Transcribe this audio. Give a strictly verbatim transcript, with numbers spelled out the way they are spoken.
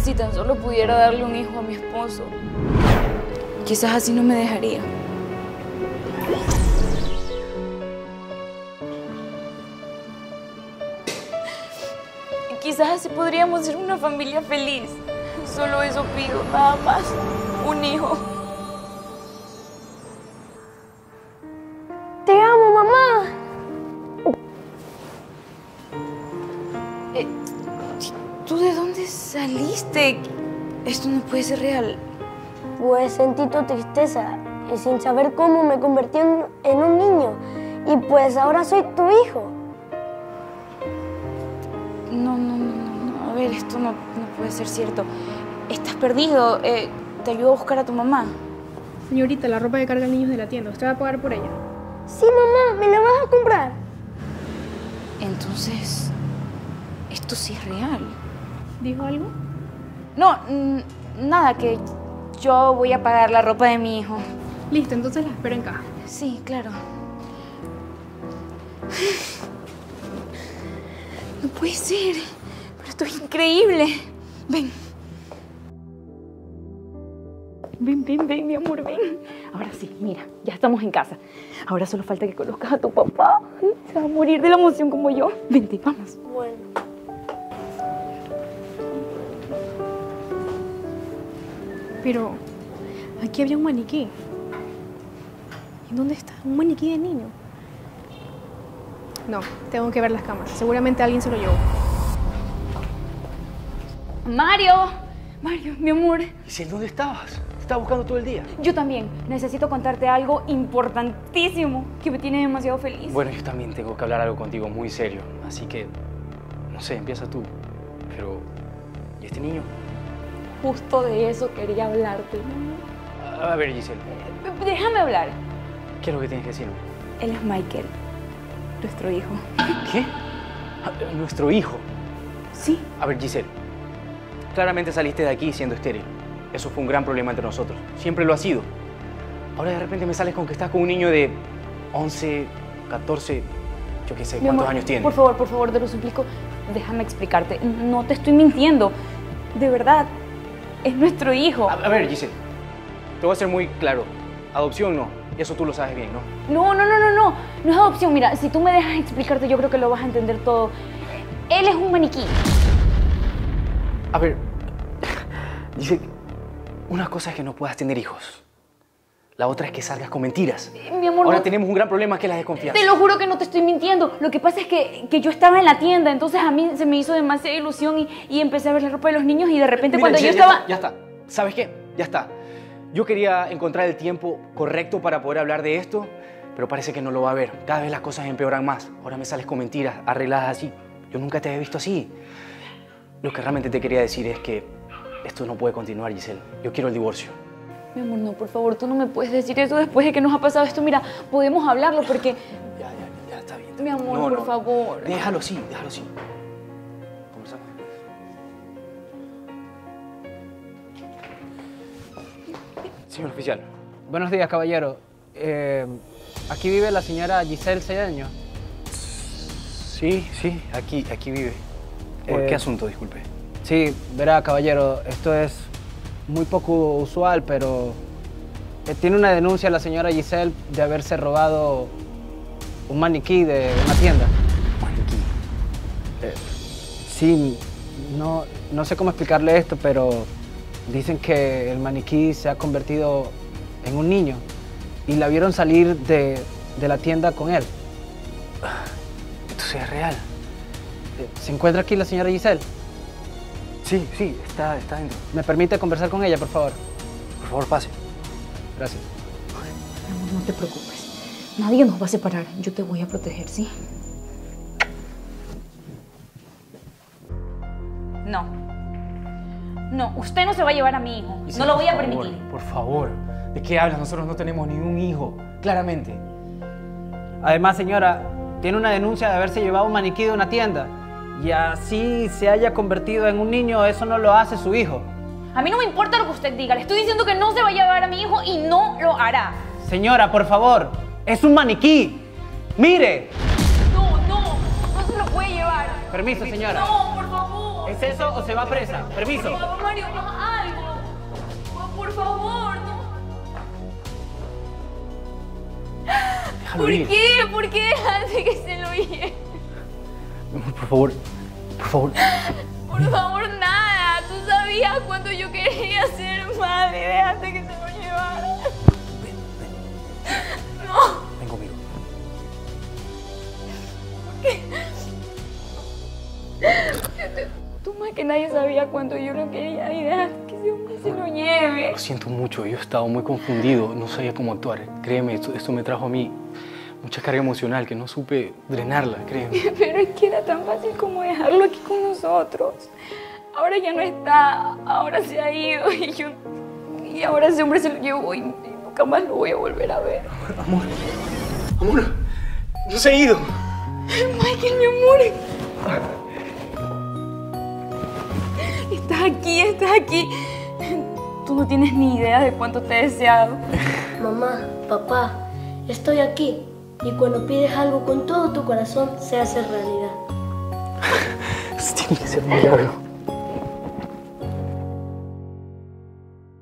Si tan solo pudiera darle un hijo a mi esposo, quizás así no me dejaría. Quizás así podríamos ser una familia feliz. Solo eso pido, nada más. Un hijo. ¡Te amo, mamá! Eh, ¿Tú de dónde saliste? Esto no puede ser real. Pues sentí tu tristeza y sin saber cómo me convertí en, en un niño. Y pues ahora soy tu hijo. No, no, no, no, no. A ver, esto no, no puede ser cierto. Estás perdido. Eh, te ayudo a buscar a tu mamá. Señorita, la ropa que carga el niño es de la tienda. ¿Usted va a pagar por ella? Sí, mamá, ¿me la vas a comprar? Entonces, esto sí es real. ¿Dijo algo? No, nada, que yo voy a pagar la ropa de mi hijo. Listo, entonces la espero en caja. Sí, claro. No puede ser, pero esto es increíble. Ven. Ven, ven, ven, mi amor, ven. Ahora sí, mira, ya estamos en casa. Ahora solo falta que conozcas a tu papá. Se va a morir de la emoción como yo. Vente, vamos. Bueno. Pero aquí había un maniquí. ¿Y dónde está? Un maniquí de niño. No, tengo que ver las cámaras. Seguramente alguien se lo llevó. Mario, Mario, mi amor. ¿Y dónde estabas? Te estaba buscando todo el día. Yo también. Necesito contarte algo importantísimo que me tiene demasiado feliz. Bueno, yo también tengo que hablar algo contigo muy serio. Así que, no sé, empieza tú. Pero, ¿y este niño? Justo de eso quería hablarte. A ver, Giselle. Déjame hablar. ¿Qué es lo que tienes que decirme? Él es Michael, nuestro hijo. ¿Qué? ¿Nuestro hijo? Sí. A ver, Giselle. Claramente saliste de aquí siendo estéril. Eso fue un gran problema entre nosotros. Siempre lo ha sido. Ahora de repente me sales con que estás con un niño de once, catorce, yo qué sé, Mi ¿cuántos amor, años tiene? Por favor, por favor, te lo suplico. Déjame explicarte. No te estoy mintiendo. De verdad, es nuestro hijo. A, a ver, Giselle. Te voy a ser muy claro. Adopción no. Eso tú lo sabes bien, ¿no? No, no, no, no, no. No es adopción. Mira, si tú me dejas explicarte, yo creo que lo vas a entender todo. Él es un maniquí. A ver, dice, una cosa es que no puedas tener hijos. La otra es que salgas con mentiras. Mi amor, Ahora no... tenemos un gran problema que es la desconfianza. Te lo juro que no te estoy mintiendo. Lo que pasa es que, que yo estaba en la tienda, entonces a mí se me hizo demasiada ilusión y, y empecé a ver la ropa de los niños y de repente Mira, cuando Giselle, yo estaba... Ya está, ya está. ¿Sabes qué? Ya está. Yo quería encontrar el tiempo correcto para poder hablar de esto, pero parece que no lo va a haber. Cada vez las cosas empeoran más. Ahora me sales con mentiras arregladas así. Yo nunca te había visto así. Lo que realmente te quería decir es que esto no puede continuar, Giselle. Yo quiero el divorcio. Mi amor, no, por favor, tú no me puedes decir eso después de que nos ha pasado esto. Mira, podemos hablarlo porque... Ya, ya, ya, está bien. Mi amor, no, por no. favor. Déjalo así, déjalo así. Conversamos después. Señor oficial. Buenos días, caballero. Eh, ¿Aquí vive la señora Giselle Cedeño? Sí, sí, aquí, aquí vive. ¿Por Eh, qué asunto, disculpe? Sí, verá, caballero, esto es muy poco usual, pero eh, tiene una denuncia la señora Giselle de haberse robado un maniquí de una tienda. Maniquí. Eh, sí, no, no sé cómo explicarle esto, pero dicen que el maniquí se ha convertido en un niño y la vieron salir de, de la tienda con él. Esto sí es real. Eh, ¿Se encuentra aquí la señora Giselle? Sí, sí, está, está dentro. ¿Me permite conversar con ella, por favor? Por favor, pase. Gracias. Mi amor, no te preocupes. Nadie nos va a separar. Yo te voy a proteger, ¿sí? No. No, usted no se va a llevar a mi hijo. Giselle, No lo voy a por favor, permitir. Por favor. ¿De qué hablas? Nosotros no tenemos ningún hijo. Claramente. Además, señora, tiene una denuncia de haberse llevado un maniquí de una tienda y así se haya convertido en un niño, eso no lo hace su hijo. A mí no me importa lo que usted diga. Le estoy diciendo que no se va a llevar a mi hijo y no lo hará. Señora, por favor, es un maniquí. ¡Mire! No, no, no se lo puede llevar. Permiso, señora. No, por favor. ¿Es eso o se va presa? Permiso. Papá Mario, haz algo. Papá, por favor, no. Déjalo ¿Por ir. qué? ¿Por qué dejaste que se lo lleve? Mi amor, por favor. Por favor. Por favor, nada. Tú sabías cuánto yo quería ser madre. Dejaste que se lo llevara. Ven, ven. No. Ven conmigo. Tú más que nadie sabía cuánto yo lo quería y dejaste que ese hombre se lo lleve. Lo siento mucho, yo he estado muy confundido, no sabía cómo actuar. Créeme, esto, esto me trajo a mí mucha carga emocional que no supe drenarla, créeme. Pero es que era tan fácil como dejarlo aquí con nosotros. Ahora ya no está, ahora se ha ido y yo... Y ahora ese hombre se lo llevó y, y nunca más lo voy a volver a ver. Amor, amor, no se ha ido. Michael, mi amor. Estás aquí, estás aquí. Tú no tienes ni idea de cuánto te he deseado. Mamá, papá, estoy aquí. Y cuando pides algo con todo tu corazón, se hace realidad. Tiene que ser un milagro.